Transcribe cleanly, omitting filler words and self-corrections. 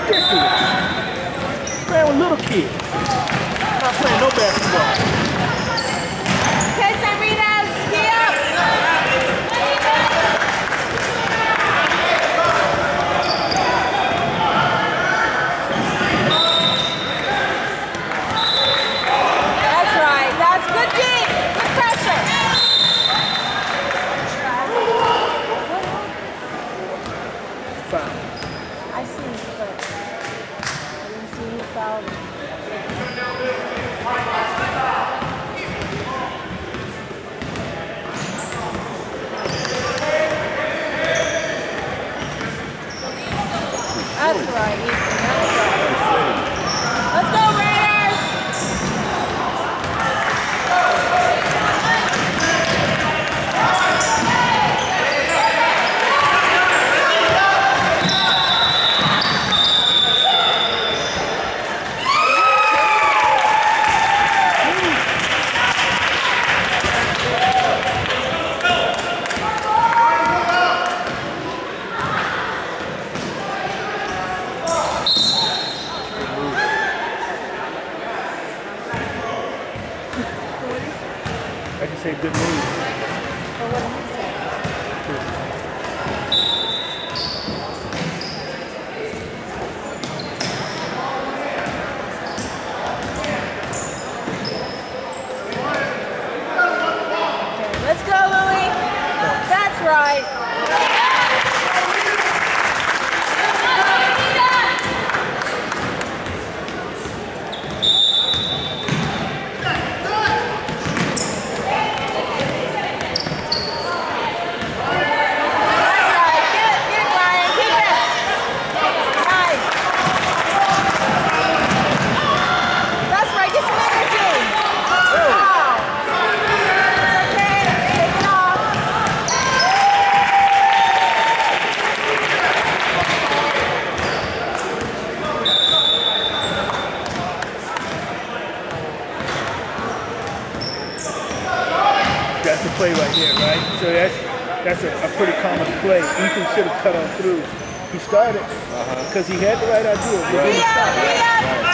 ridiculous. Playing with little kids. Not playing no basketball. Okay, Sarritas, stay up. That's right. That's good deep. Good pressure. Foul. I see, but I didn't see who fouled him. That's right, Ethan. That's right. Let's go, Raiders! I just say good news. Or what did he say? Okay, let's go, Louie. That's right. That's the play right here, right? So that's a pretty common play. Ethan should have cut on through. He started because he had the right idea. Be up, be up.